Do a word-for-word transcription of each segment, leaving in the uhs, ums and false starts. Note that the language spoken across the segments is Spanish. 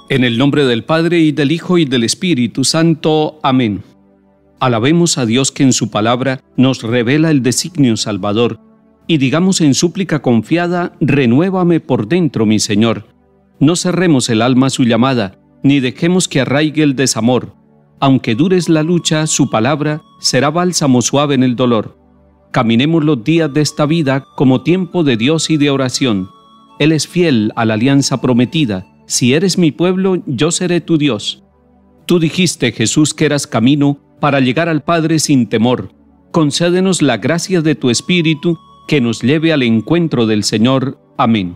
En el nombre del Padre, y del Hijo, y del Espíritu Santo. Amén. Alabemos a Dios que en su palabra nos revela el designio salvador, y digamos en súplica confiada: renuévame por dentro, mi Señor. No cerremos el alma a su llamada, ni dejemos que arraigue el desamor. Aunque dures la lucha, su palabra será bálsamo suave en el dolor. Caminemos los días de esta vida como tiempo de Dios y de oración. Él es fiel a la alianza prometida. Si eres mi pueblo, yo seré tu Dios. Tú dijiste, Jesús, que eras camino para llegar al Padre sin temor. Concédenos la gracia de tu Espíritu, que nos lleve al encuentro del Señor. Amén.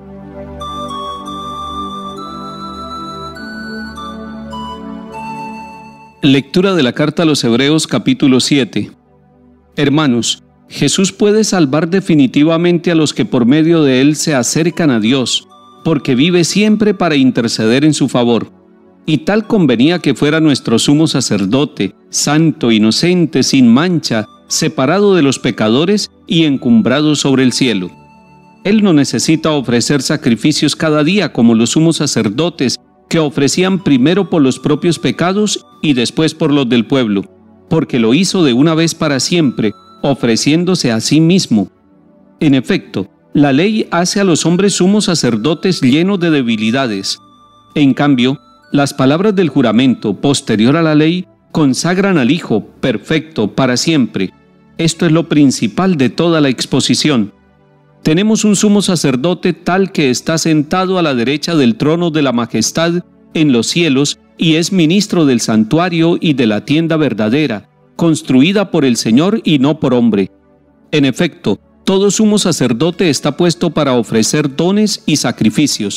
Lectura de la carta a los Hebreos, capítulo siete. Hermanos, Jesús puede salvar definitivamente a los que por medio de Él se acercan a Dios, porque vive siempre para interceder en su favor. Y tal convenía que fuera nuestro sumo sacerdote, santo, inocente, sin mancha, separado de los pecadores y encumbrado sobre el cielo. Él no necesita ofrecer sacrificios cada día como los sumos sacerdotes, que ofrecían primero por los propios pecados y después por los del pueblo, porque lo hizo de una vez para siempre, ofreciéndose a sí mismo. En efecto, la ley hace a los hombres sumos sacerdotes llenos de debilidades. En cambio, las palabras del juramento posterior a la ley consagran al Hijo perfecto para siempre. Esto es lo principal de toda la exposición. Tenemos un sumo sacerdote tal que está sentado a la derecha del trono de la majestad en los cielos y es ministro del santuario y de la tienda verdadera, construida por el Señor y no por hombre. En efecto, todo sumo sacerdote está puesto para ofrecer dones y sacrificios.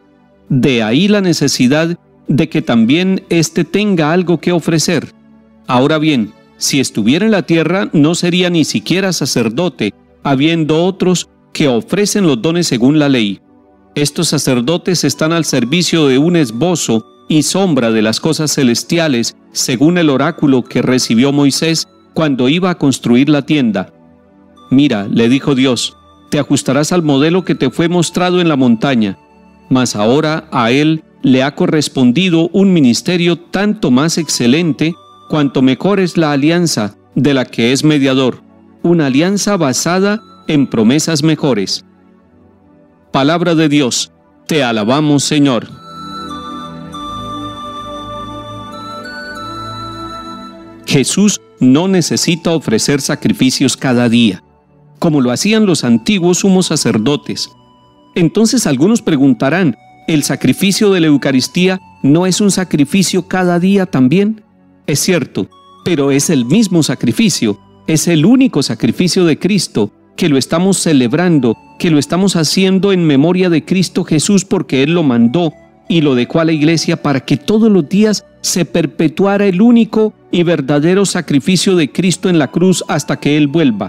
De ahí la necesidad de que también éste tenga algo que ofrecer. Ahora bien, si estuviera en la tierra, no sería ni siquiera sacerdote, habiendo otros que ofrecen los dones según la ley. Estos sacerdotes están al servicio de un esbozo y sombra de las cosas celestiales, según el oráculo que recibió Moisés cuando iba a construir la tienda. Mira, le dijo Dios, te ajustarás al modelo que te fue mostrado en la montaña. Mas ahora a él le ha correspondido un ministerio tanto más excelente, cuanto mejor es la alianza de la que es mediador, una alianza basada en promesas mejores. Palabra de Dios, te alabamos, Señor. Jesús no necesita ofrecer sacrificios cada día, como lo hacían los antiguos sumos sacerdotes. Entonces algunos preguntarán, ¿el sacrificio de la Eucaristía no es un sacrificio cada día también? Es cierto, pero es el mismo sacrificio, es el único sacrificio de Cristo, que lo estamos celebrando, que lo estamos haciendo en memoria de Cristo Jesús porque Él lo mandó y lo dejó a la Iglesia para que todos los días se perpetuara el único y verdadero sacrificio de Cristo en la cruz hasta que Él vuelva.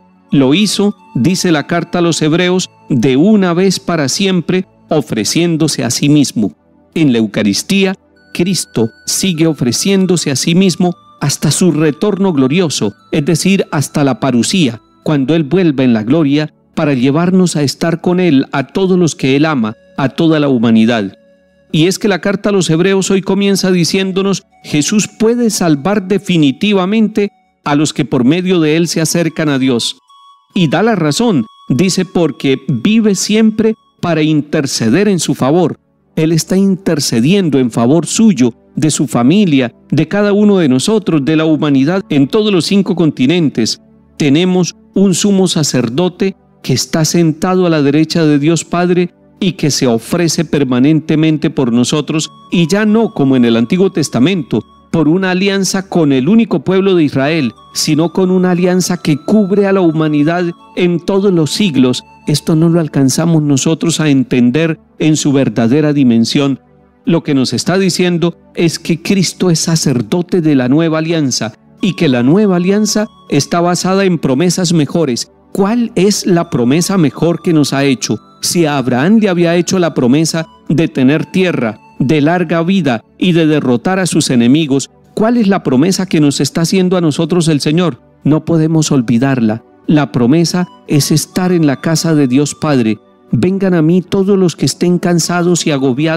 Lo hizo, dice la carta a los Hebreos, de una vez para siempre, ofreciéndose a sí mismo. En la Eucaristía, Cristo sigue ofreciéndose a sí mismo hasta su retorno glorioso, es decir, hasta la parusía, cuando Él vuelva en la gloria para llevarnos a estar con Él a todos los que Él ama, a toda la humanidad. Y es que la carta a los Hebreos hoy comienza diciéndonos, Jesús puede salvar definitivamente a los que por medio de Él se acercan a Dios. Y da la razón, dice, porque vive siempre para interceder en su favor. Él está intercediendo en favor suyo, de su familia, de cada uno de nosotros, de la humanidad en todos los cinco continentes. Tenemos un sumo sacerdote que está sentado a la derecha de Dios Padre y que se ofrece permanentemente por nosotros, y ya no como en el Antiguo Testamento, por una alianza con el único pueblo de Israel, sino con una alianza que cubre a la humanidad en todos los siglos. Esto no lo alcanzamos nosotros a entender en su verdadera dimensión. Lo que nos está diciendo es que Cristo es sacerdote de la nueva alianza y que la nueva alianza está basada en promesas mejores. ¿Cuál es la promesa mejor que nos ha hecho? Si a Abraham le había hecho la promesa de tener tierra, de larga vida y de derrotar a sus enemigos, ¿cuál es la promesa que nos está haciendo a nosotros el Señor? No podemos olvidarla. La promesa es estar en la casa de Dios Padre. Vengan a mí todos los que estén cansados y agobiados,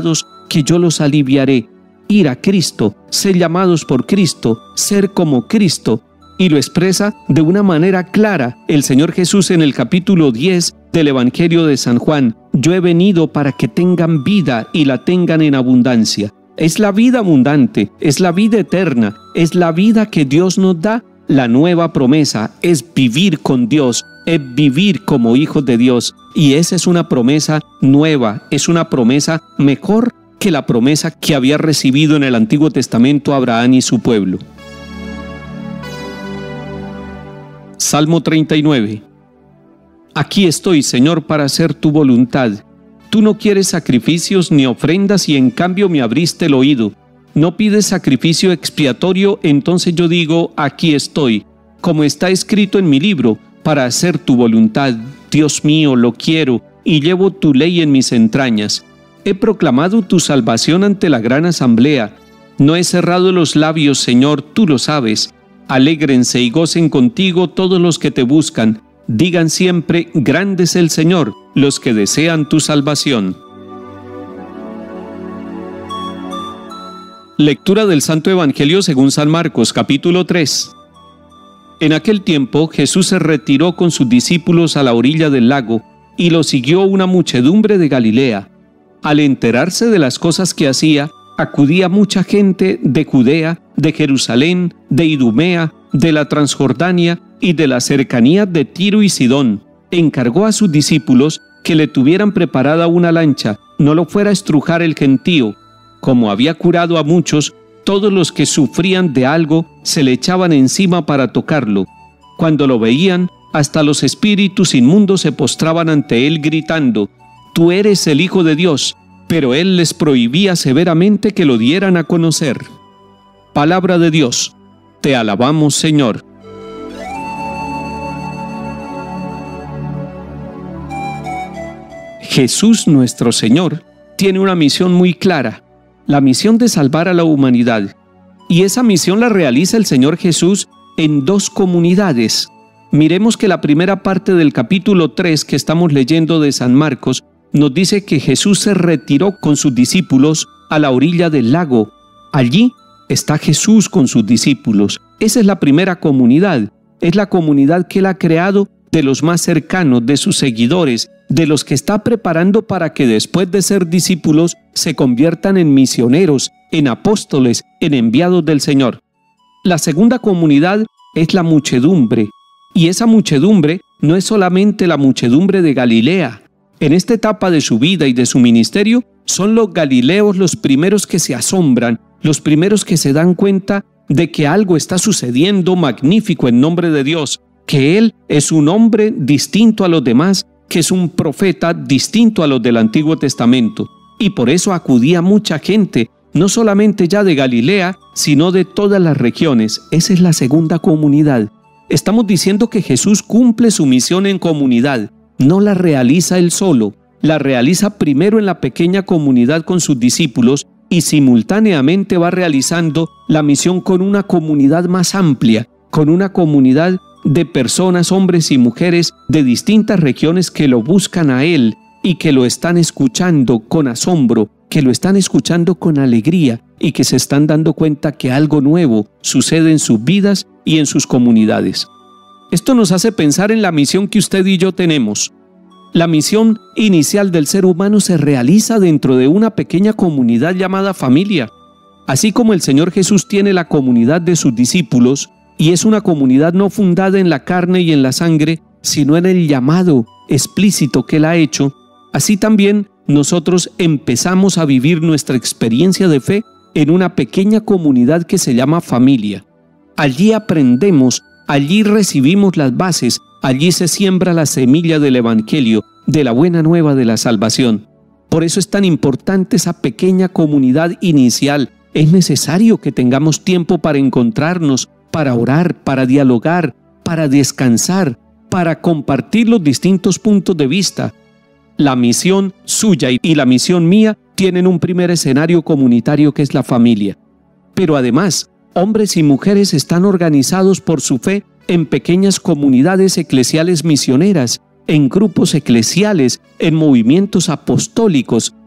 que yo los aliviaré. Ir a Cristo, ser llamados por Cristo, ser como Cristo. Y lo expresa de una manera clara el Señor Jesús en el capítulo diez del Evangelio de San Juan. Yo he venido para que tengan vida y la tengan en abundancia. Es la vida abundante, es la vida eterna, es la vida que Dios nos da. La nueva promesa es vivir con Dios, es vivir como hijos de Dios. Y esa es una promesa nueva, es una promesa mejor que la promesa que había recibido en el Antiguo Testamento Abraham y su pueblo. Salmo treinta y nueve. Aquí estoy, Señor, para hacer tu voluntad. Tú no quieres sacrificios ni ofrendas y en cambio me abriste el oído. No pides sacrificio expiatorio, entonces yo digo, aquí estoy, como está escrito en mi libro, para hacer tu voluntad. Dios mío, lo quiero, y llevo tu ley en mis entrañas. He proclamado tu salvación ante la gran asamblea. No he cerrado los labios, Señor, tú lo sabes. Alégrense y gocen contigo todos los que te buscan. Digan siempre, grande es el Señor, los que desean tu salvación. Lectura del Santo Evangelio según San Marcos, capítulo tres. En aquel tiempo Jesús se retiró con sus discípulos a la orilla del lago, y lo siguió una muchedumbre de Galilea. Al enterarse de las cosas que hacía, acudía mucha gente de Judea, de Jerusalén, de Idumea, de la Transjordania y de las cercanías de Tiro y Sidón. Encargó a sus discípulos que le tuvieran preparada una lancha, no lo fuera a estrujar el gentío. Como había curado a muchos, todos los que sufrían de algo se le echaban encima para tocarlo. Cuando lo veían, hasta los espíritus inmundos se postraban ante él gritando, «Tú eres el Hijo de Dios», pero él les prohibía severamente que lo dieran a conocer. Palabra de Dios. Te alabamos, Señor. Jesús nuestro Señor tiene una misión muy clara, la misión de salvar a la humanidad. Y esa misión la realiza el Señor Jesús en dos comunidades. Miremos que la primera parte del capítulo tres que estamos leyendo de San Marcos nos dice que Jesús se retiró con sus discípulos a la orilla del lago. Allí está Jesús con sus discípulos. Esa es la primera comunidad. Es la comunidad que Él ha creado de los más cercanos, de sus seguidores, de los que está preparando para que después de ser discípulos se conviertan en misioneros, en apóstoles, en enviados del Señor. La segunda comunidad es la muchedumbre, y esa muchedumbre no es solamente la muchedumbre de Galilea. En esta etapa de su vida y de su ministerio, son los galileos los primeros que se asombran, los primeros que se dan cuenta de que algo está sucediendo magnífico en nombre de Dios, que Él es un hombre distinto a los demás, que es un profeta distinto a los del Antiguo Testamento. Y por eso acudía mucha gente, no solamente ya de Galilea, sino de todas las regiones. Esa es la segunda comunidad. Estamos diciendo que Jesús cumple su misión en comunidad, no la realiza Él solo, la realiza primero en la pequeña comunidad con sus discípulos y simultáneamente va realizando la misión con una comunidad más amplia, con una comunidad de personas, hombres y mujeres de distintas regiones que lo buscan a Él y que lo están escuchando con asombro, que lo están escuchando con alegría y que se están dando cuenta que algo nuevo sucede en sus vidas y en sus comunidades. Esto nos hace pensar en la misión que usted y yo tenemos. La misión inicial del ser humano se realiza dentro de una pequeña comunidad llamada familia. Así como el Señor Jesús tiene la comunidad de sus discípulos, y es una comunidad no fundada en la carne y en la sangre, sino en el llamado explícito que Él ha hecho, así también nosotros empezamos a vivir nuestra experiencia de fe en una pequeña comunidad que se llama familia. Allí aprendemos, allí recibimos las bases, allí se siembra la semilla del Evangelio, de la buena nueva de la salvación. Por eso es tan importante esa pequeña comunidad inicial. Es necesario que tengamos tiempo para encontrarnos, para orar, para dialogar, para descansar, para compartir los distintos puntos de vista. La misión suya y la misión mía tienen un primer escenario comunitario que es la familia. Pero además, hombres y mujeres están organizados por su fe en pequeñas comunidades eclesiales misioneras, en grupos eclesiales, en movimientos apostólicos.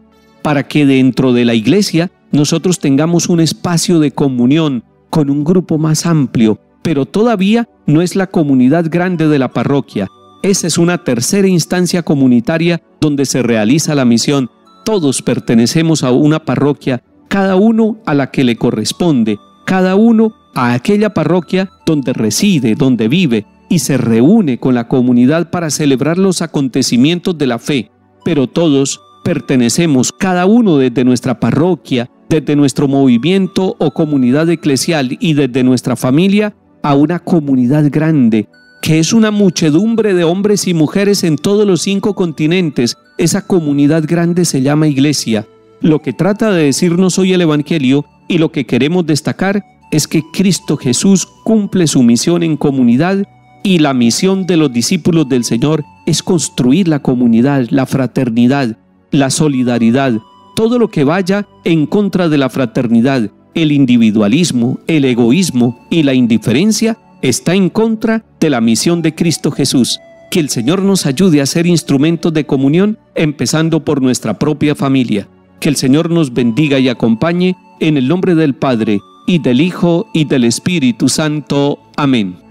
para que dentro de la iglesia nosotros tengamos un espacio de comunión con un grupo más amplio, pero todavía no es la comunidad grande de la parroquia. Esa es una tercera instancia comunitaria donde se realiza la misión. Todos pertenecemos a una parroquia, cada uno a la que le corresponde, cada uno a aquella parroquia donde reside, donde vive y se reúne con la comunidad para celebrar los acontecimientos de la fe. Pero todos pertenecemos, cada uno desde nuestra parroquia, desde nuestro movimiento o comunidad eclesial y desde nuestra familia, a una comunidad grande, que es una muchedumbre de hombres y mujeres en todos los cinco continentes. Esa comunidad grande se llama iglesia. Lo que trata de decirnos hoy el Evangelio y lo que queremos destacar es que Cristo Jesús cumple su misión en comunidad, y la misión de los discípulos del Señor es construir la comunidad, la fraternidad, la solidaridad, todo lo que vaya en contra de la fraternidad, el individualismo, el egoísmo y la indiferencia está en contra de la misión de Cristo Jesús. Que el Señor nos ayude a ser instrumentos de comunión, empezando por nuestra propia familia. Que el Señor nos bendiga y acompañe en el nombre del Padre, y del Hijo, y del Espíritu Santo. Amén.